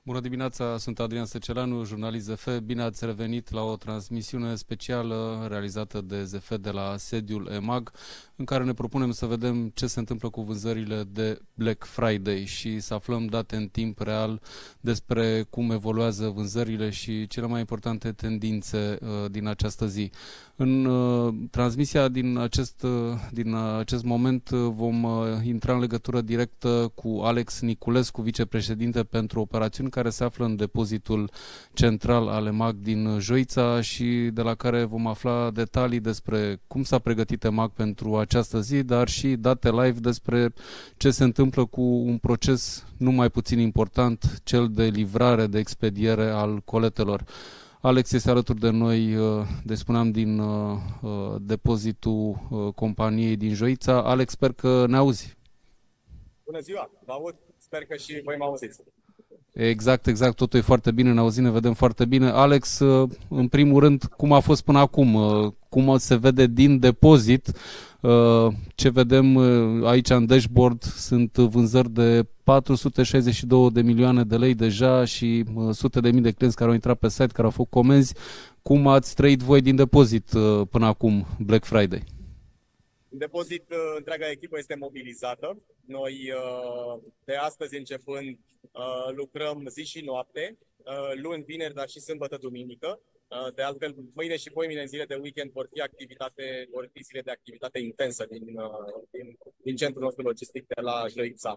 Bună dimineața, sunt Adrian Săcelanu, jurnalist ZF. Bine ați revenit la o transmisiune specială realizată de ZF de la sediul EMAG, în care ne propunem să vedem ce se întâmplă cu vânzările de Black Friday și să aflăm date în timp real despre cum evoluează vânzările și cele mai importante tendințe din această zi. În transmisia din acest moment vom intra în legătură directă cu Alex Niculescu, vicepreședinte pentru operațiuni, care se află în depozitul central al EMAG din Joița și de la care vom afla detalii despre cum s-a pregătit EMAG pentru această zi, dar și date live despre ce se întâmplă cu un proces nu mai puțin important, cel de livrare, de expediere al coletelor. Alex este alături de noi, spuneam, din depozitul companiei din Joița. Alex, sper că ne auzi. Bună ziua, vă aud, sper că și voi mă auziți. Exact, totul e foarte bine, ne auzim, ne vedem foarte bine. Alex, în primul rând, cum a fost până acum? Cum se vede din depozit? Ce vedem aici în dashboard sunt vânzări de 462 de milioane de lei deja și sute de mii de clienți care au intrat pe site, care au făcut comenzi. Cum ați trăit voi din depozit până acum Black Friday? În depozit, întreaga echipă este mobilizată. Noi, de astăzi începând, lucrăm zi și noapte, luni, vineri, dar și sâmbătă, duminică. De altfel, mâine și poimine, în zile de weekend, vor fi zile de activitate intensă din centrul nostru logistic de la Joița.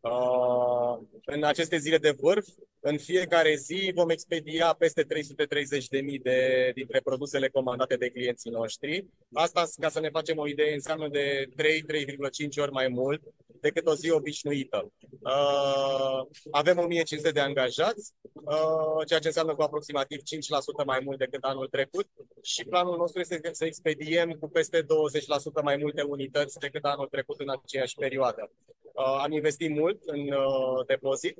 În aceste zile de vârf, în fiecare zi vom expedia peste 330.000 dintre produsele comandate de clienții noștri. Asta, ca să ne facem o idee, înseamnă de 3,5 ori mai mult decât o zi obișnuită. Avem 1500 de angajați, ceea ce înseamnă cu aproximativ 5% mai mult decât anul trecut și planul nostru este să expediem cu peste 20% mai multe unități decât anul trecut în aceeași perioadă. Am investit mult în depozit.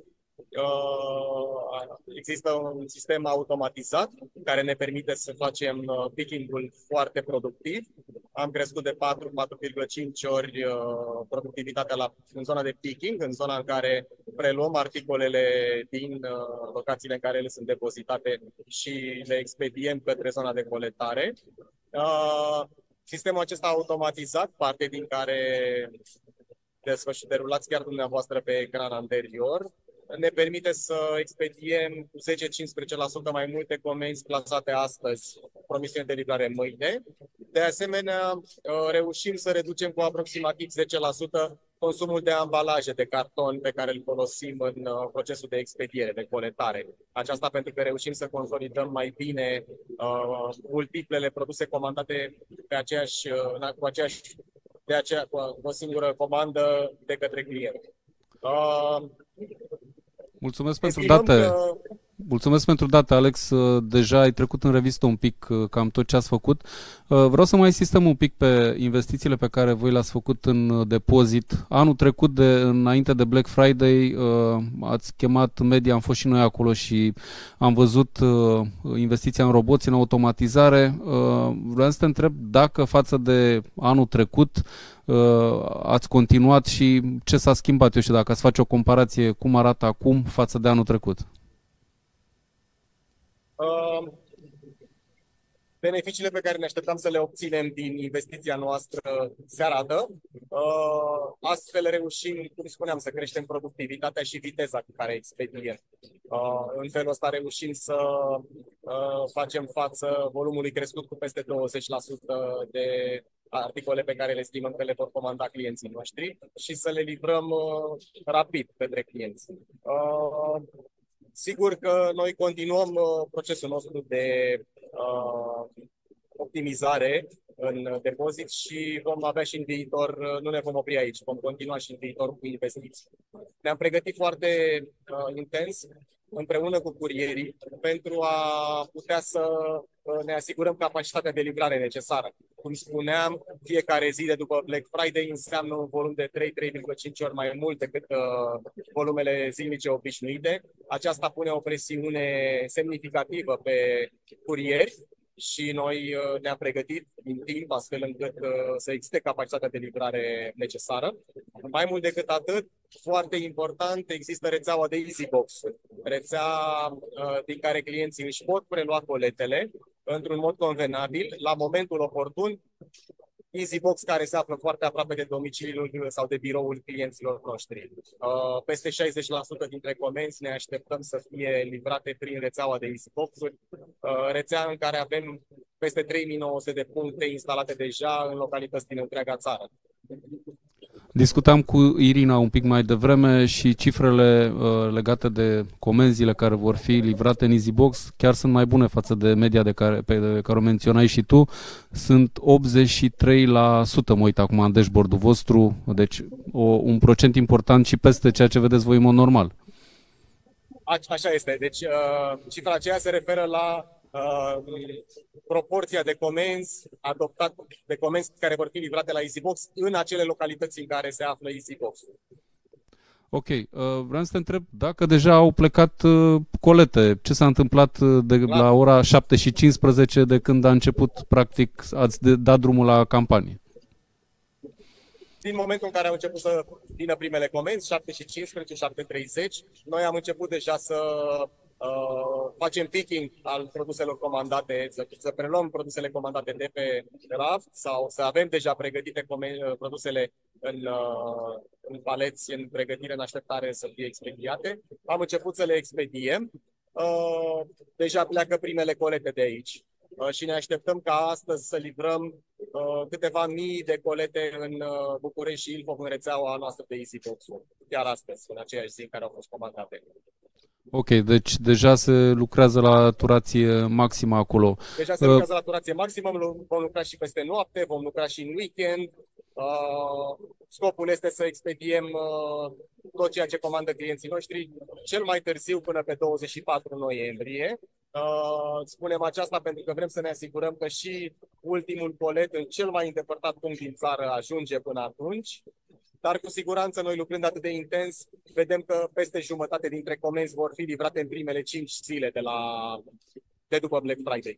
Există un sistem automatizat care ne permite să facem picking-ul foarte productiv. Am crescut de 4,5 ori productivitatea în zona de picking, în zona în care preluăm articolele din locațiile în care ele sunt depozitate și le expediem către zona de colectare. Sistemul acesta automatizat, parte din care derulați chiar dumneavoastră pe ecran anterior, ne permite să expediem cu 10-15% mai multe comenzi plasate astăzi, promisiune de livrare mâine. De asemenea, reușim să reducem cu aproximativ 10% consumul de ambalaje de carton pe care îl folosim în procesul de expediere, de colectare. Aceasta pentru că reușim să consolidăm mai bine multiplele produse comandate cu o singură comandă de către client. Mulțumesc pentru date. Mulțumesc pentru date, Alex. Deja ai trecut în revistă un pic cam tot ce ați făcut. Vreau să mai insistăm un pic pe investițiile pe care voi le-ați făcut în depozit. Anul trecut, înainte de Black Friday, ați chemat media, am fost și noi acolo și am văzut investiția în roboți, în automatizare. Vreau să te întreb dacă față de anul trecut ați continuat și ce s-a schimbat, eu știu, dacă ați face o comparație, cum arată acum față de anul trecut. Beneficiile pe care ne așteptam să le obținem din investiția noastră se arată. Astfel reușim, cum spuneam, să creștem productivitatea și viteza cu care expediem. În felul ăsta reușim să facem față volumului crescut cu peste 20% de articole pe care le estimăm că le vor comanda clienții noștri și să le livrăm rapid către clienți. Sigur că noi continuăm procesul nostru de optimizare în depozit și vom avea și în viitor, nu ne vom opri aici, vom continua și în viitor cu investiții. Ne-am pregătit foarte intens împreună cu curierii pentru a putea să ne asigurăm capacitatea de livrare necesară. Cum spuneam, fiecare zi de după Black Friday înseamnă un volum de 3,5 ori mai mult decât volumele zilnice obișnuite. Aceasta pune o presiune semnificativă pe curieri și noi ne-am pregătit din timp astfel încât să existe capacitatea de livrare necesară. Mai mult decât atât, foarte important, există rețeaua de EasyBox, rețea din care clienții își pot prelua coletele într-un mod convenabil, la momentul oportun, EasyBox care se află foarte aproape de domiciliul sau de biroul clienților noștri. Peste 60% dintre comenzi ne așteptăm să fie livrate prin rețeaua de EasyBox-uri, rețea în care avem peste 3900 de puncte instalate deja în localități din întreaga țară. Discutam cu Irina un pic mai devreme și cifrele legate de comenzile care vor fi livrate în EasyBox chiar sunt mai bune față de media pe care o menționai și tu. Sunt 83%, mă uit acum în dashboard-ul vostru, deci un procent important și peste ceea ce vedeți voi în mod normal. Așa este. Deci cifra aceea se referă la proporția de comenzi de comenzi care vor fi livrate la EasyBox în acele localități în care se află EasyBox. Ok, vreau să te întreb dacă deja au plecat colete. Ce s-a întâmplat la ora 7:15 de când a început, practic, ați dat drumul la campanie? Din momentul în care au început să vină primele comenzi, 7:15, 7:30, noi am început deja să facem picking al produselor comandate, să preluăm produsele comandate de pe raft sau să avem deja pregătite produsele în paleți, în pregătire, în așteptare să fie expediate. Am început să le expediem. Deja pleacă primele colete de aici și ne așteptăm ca astăzi să livrăm câteva mii de colete în București și Ilfov, în rețeaua noastră de EasyBox, chiar astăzi, în aceeași zi în care au fost comandate. Ok, deci deja se lucrează la turație maximă acolo. Deja se lucrează la turație maximă, vom lucra și peste noapte, vom lucra și în weekend. Scopul este să expediem tot ceea ce comandă clienții noștri cel mai târziu până pe 24 noiembrie. Spunem aceasta pentru că vrem să ne asigurăm că și ultimul colet în cel mai îndepărtat punct din țară ajunge până atunci. Dar cu siguranță noi, lucrând atât de intens, vedem că peste jumătate dintre comenzi vor fi livrate în primele 5 zile de după Black Friday.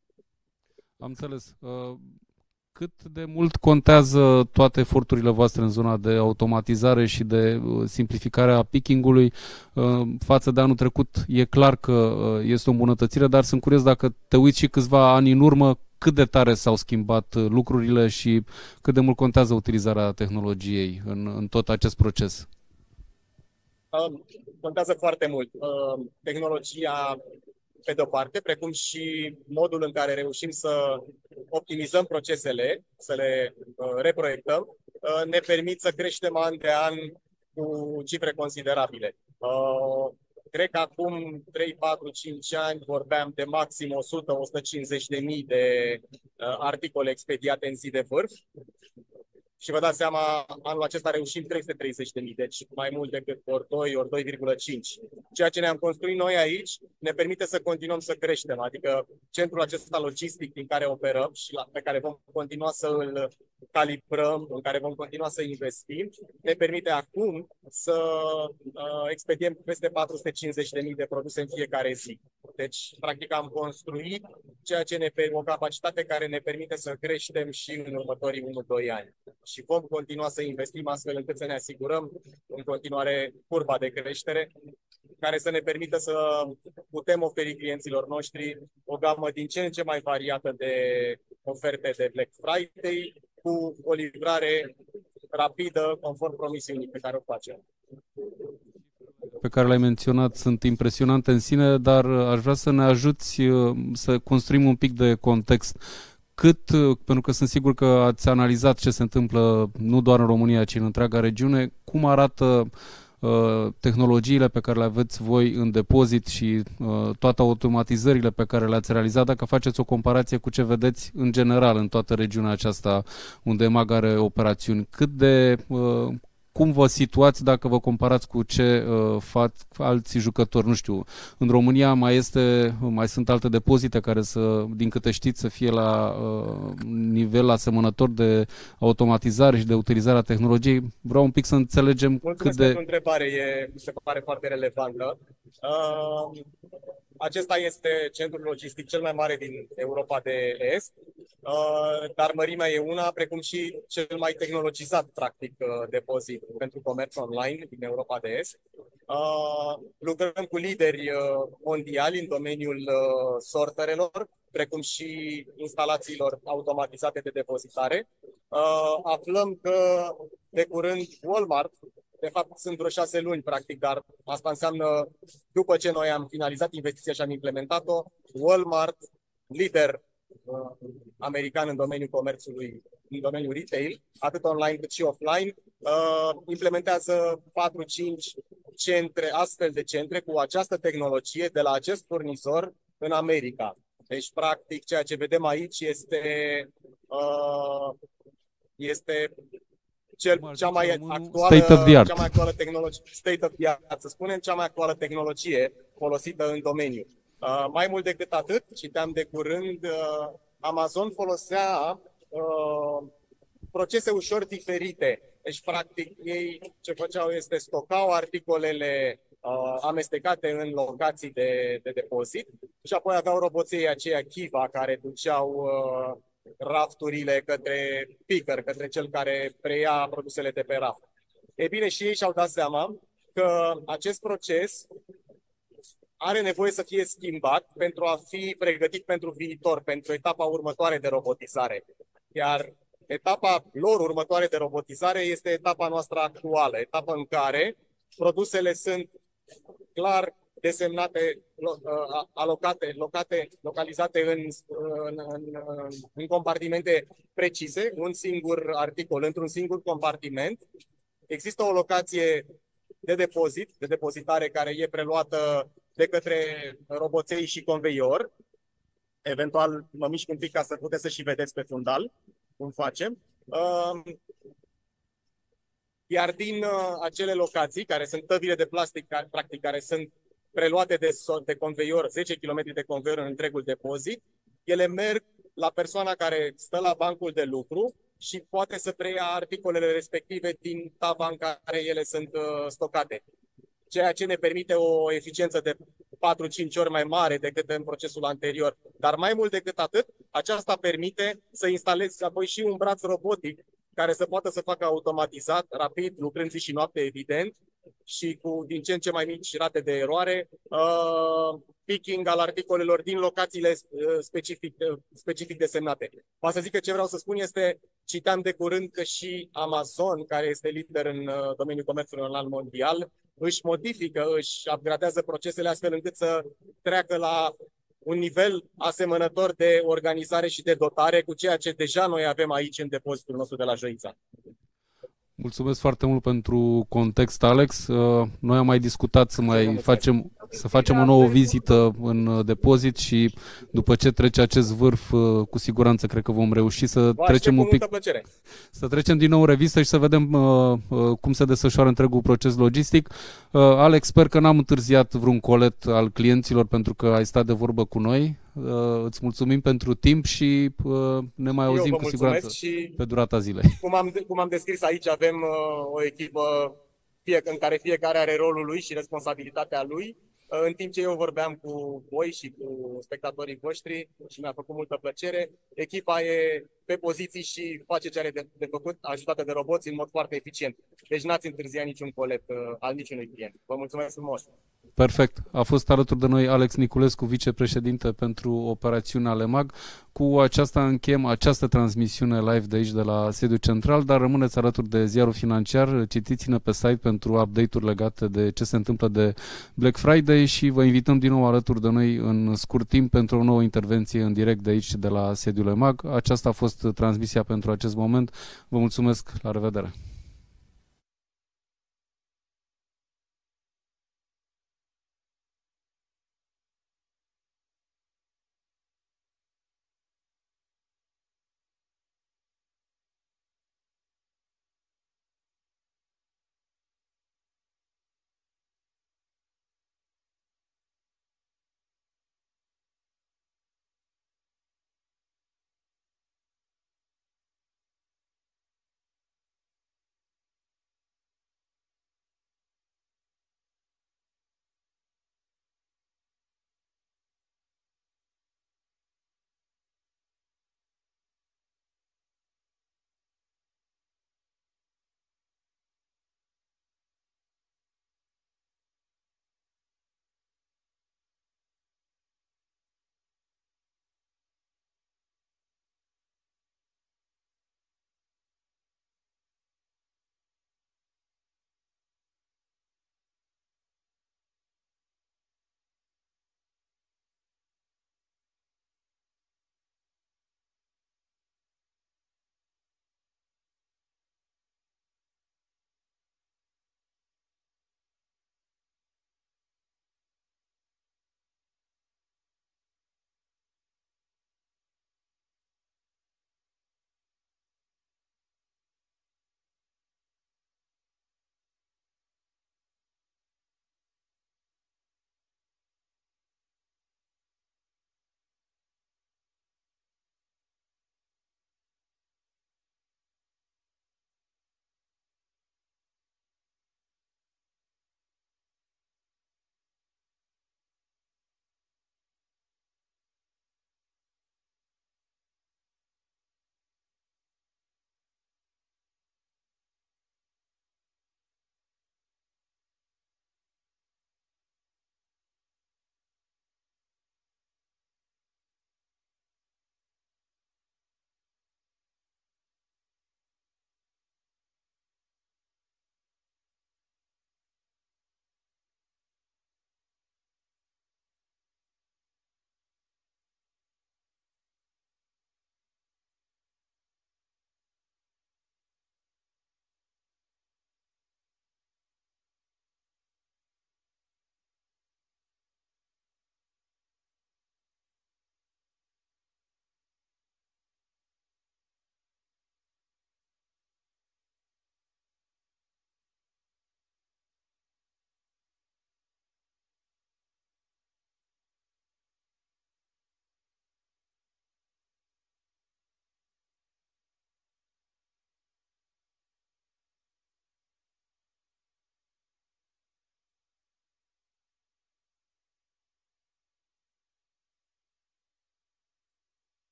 Am înțeles. Cât de mult contează toate eforturile voastre în zona de automatizare și de simplificare a picking-ului față de anul trecut? E clar că este o îmbunătățire, dar sunt curios dacă te uiți și câțiva ani în urmă, cât de tare s-au schimbat lucrurile și cât de mult contează utilizarea tehnologiei în tot acest proces? Contează foarte mult. Tehnologia, pe de-o parte, precum și modul în care reușim să optimizăm procesele, să le reproiectăm, ne permit să creștem an de an cu cifre considerabile. Cred că acum 3, 4, 5 ani vorbeam de maxim 100-150 de mii de articole expediate în zi de vârf. Și vă dați seama, anul acesta reușim 330.000, deci mai mult decât ori 2, ori 2,5. Ceea ce ne-am construit noi aici ne permite să continuăm să creștem, adică centrul acesta logistic din care operăm și pe care vom continua să îl calibrăm, în care vom continua să investim, ne permite acum să expediem peste 450.000 de produse în fiecare zi. Deci, practic, am construit ceea ce o capacitate care ne permite să creștem și în următorii 1-2 ani. Și vom continua să investim astfel încât să ne asigurăm în continuare curba de creștere, care să ne permită să putem oferi clienților noștri o gamă din ce în ce mai variată de oferte de Black Friday, cu o livrare rapidă, conform promisiunii pe care o facem. Pe care le-ai menționat sunt impresionante în sine, dar aș vrea să ne ajuți să construim un pic de context. Pentru că sunt sigur că ați analizat ce se întâmplă nu doar în România, ci în întreaga regiune, cum arată tehnologiile pe care le aveți voi în depozit și toate automatizările pe care le-ați realizat, dacă faceți o comparație cu ce vedeți în general în toată regiunea aceasta unde EMAG are operațiuni, cum vă situați dacă vă comparați cu ce fac alți jucători? Nu știu, în România mai sunt alte depozite care din câte știți, să fie la nivel asemănător de automatizare și de utilizarea tehnologiei. Vreau un pic să înțelegem Mulțumesc pentru întrebare, mi se pare foarte relevantă. Acesta este centrul logistic cel mai mare din Europa de Est, dar mărimea e una, precum și cel mai tehnologizat, practic, depozit pentru comerț online din Europa de Est. Lucrăm cu lideri mondiali în domeniul sorterelor, precum și instalațiilor automatizate de depozitare. Aflăm că de curând Walmart, de fapt sunt vreo 6 luni practic, dar asta înseamnă după ce noi am finalizat investiția și am implementat-o, Walmart, lider american în domeniul comerțului, în domeniul retail, atât online cât și offline, implementează 4-5 centre, astfel de centre cu această tehnologie de la acest furnizor în America. Deci, practic, ceea ce vedem aici este cea mai actuală tehnologie, state of the art, să spunem, cea mai actuală tehnologie folosită în domeniu. Mai mult decât atât, citeam de curând, Amazon folosea procese ușor diferite. Deci, practic, ei ce făceau este stocau articolele amestecate în locații de depozit și apoi aveau roboței aceia Kiva care duceau rafturile către picker, către cel care preia produsele de pe raft. E bine, și ei și-au dat seama că acest proces are nevoie să fie schimbat pentru a fi pregătit pentru viitor, pentru etapa următoare de robotizare. Iar etapa lor următoare de robotizare este etapa noastră actuală, etapa în care produsele sunt clar desemnate, localizate în compartimente precise, un singur articol într-un singur compartiment. Există o locație de depozit, de depozitare care e preluată de către roboței și conveior. Eventual mă mișc un pic ca să puteți să și vedeți pe fundal cum facem. Iar din acele locații, care sunt tăvile de plastic, practic, care sunt preluate de conveior, 10 km de conveior în întregul depozit, ele merg la persoana care stă la bancul de lucru și poate să preia articolele respective din tava în care ele sunt stocate. Ceea ce ne permite o eficiență de 4-5 ori mai mare decât în procesul anterior. Dar mai mult decât atât, aceasta permite să instalezi apoi și un braț robotic care să poată să facă automatizat, rapid, lucrând zi și noapte, evident, și cu din ce în ce mai mici rate de eroare, picking al articolelor din locațiile specific desemnate. Vă să zic că ce vreau să spun este, citeam de curând că și Amazon, care este lider în domeniul comerțului online mondial, își modifică, își upgradează procesele astfel încât să treacă la un nivel asemănător de organizare și de dotare cu ceea ce deja noi avem aici în depozitul nostru de la Joița. Mulțumesc foarte mult pentru context, Alex. Noi am mai discutat să facem o nouă vizită în depozit și după ce trece acest vârf, cu siguranță cred că vom reuși să trecem un pic, să trecem din nou în revistă și să vedem cum se desfășoară întregul proces logistic. Alex, sper că n-am întârziat vreun colet al clienților pentru că ai stat de vorbă cu noi. Îți mulțumim pentru timp și ne mai auzim cu siguranță pe durata zilei. Cum am descris aici, avem o echipă în care fiecare are rolul lui și responsabilitatea lui. În timp ce eu vorbeam cu voi și cu spectatorii voștri și mi-a făcut multă plăcere, echipa e pe poziții și face ce are de făcut, ajutată de roboți în mod foarte eficient. Deci n-ați întârziat niciun colet al niciunui client. Vă mulțumesc frumos! Perfect. A fost alături de noi Alex Niculescu, vicepreședinte pentru operațiunea LEMAG. Cu aceasta încheiem această transmisiune live de aici, de la sediul central, dar rămâneți alături de Ziarul Financiar, citiți-ne pe site pentru update-uri legate de ce se întâmplă de Black Friday și vă invităm din nou alături de noi în scurt timp pentru o nouă intervenție în direct de aici, de la sediul LEMAG. Aceasta a fost transmisia pentru acest moment. Vă mulțumesc, la revedere!